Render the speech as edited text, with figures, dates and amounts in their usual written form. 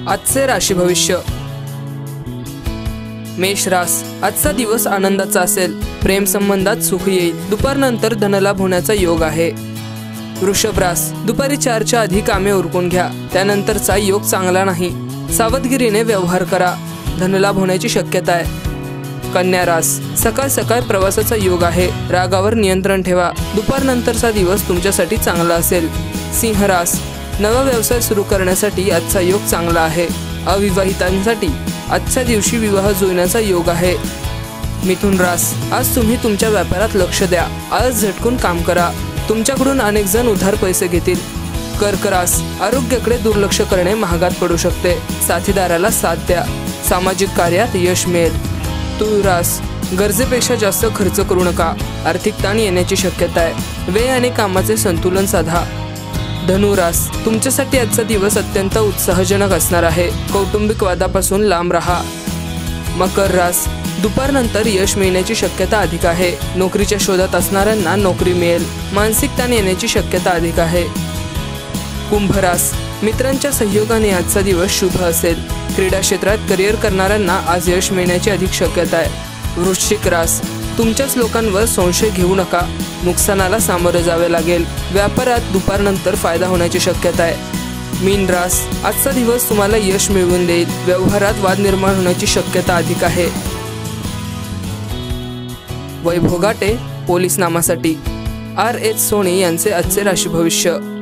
आजचे राशी भविष्य। मेष रास, आजचा दिवस आनंदाचा असेल। प्रेम संबंधात सुख येईल। दुपारनंतर धनलाभ होण्याचा योग आहे। वृषभ रास, दुपारी 4च्या आधी कामे उरकून घ्या, त्यानंतरचा योग चांगला नाही। सावधगिरीने व्यवहार करा, धनलाभ होण्याची शक्यता आहे। कन्या रास, सकाळ सकाळ प्रवासाचा योग आहे। रागावर नियंत्रण ठेवा, दुपारनंतरचा दिवस तुमच्यासाठी चांगला असेल। सिंह रास, नवा व्यवसाय सुरू करण्यासाठी आजचा योग चांगला आहे। अविवाहितांसाठी आजच्या दिवशी विवाह जुळण्याचा योग आहे। मिथुन रास, आज तुम्ही तुमच्या व्यापारात लक्ष द्या, आज झटकून काम करा, तुमच्याकडून अनेक जण उधार पैसे घेतील। कर्क रास, आरोग्याकडे दुर्लक्ष करणे महागात पडू शकते, साथीदाराला साथ द्या, सामाजिक कार्यात यश मिळेल। तुळ रास, गरजेपेक्षा जास्त खर्च करू नका, आर्थिक ताण येण्याची शक्यता आहे, वेळ आणि कामाचे संतुलन साधा। धनु रास, तुमच्यासाठी आजचा दिवस अत्यंत उत्साहजनक असणार आहे, कौटुंबिक वादापासून लांब राहा। मकर रास, दुपारनंतर यश मिळण्याची शक्यता अधिक आहे, नोकरीच्या शोधात असणाऱ्यांना नोकरी मिळेल, मानसिक ताण येण्याची शक्यता अधिक आहे। कुंभ रास, मित्रांच्या सहयोगाने आजचा दिवस शुभ असेल, क्रीडा क्षेत्रात करिअर करणाऱ्यांना आज यश मिळण्याची अधिक शक्यता आहे। वृश्चिक रास, तुमच्याच लोकांवर संशय घेऊ नका, नुकसानाला सामोरे जावे लागेल, व्यापारात दुपारनंतर फायदा होण्याची शक्यता आहे। मीन रास, आजचा दिवस तुम्हाला यश मिळवून देईल, व्यवहारात वाद निर्माण होण्याची शक्यता अधिक आहे। वैभव घाटे, पोलीस नामासाठी। R.H. सोनी यांचे आजचे राशी भविष्य।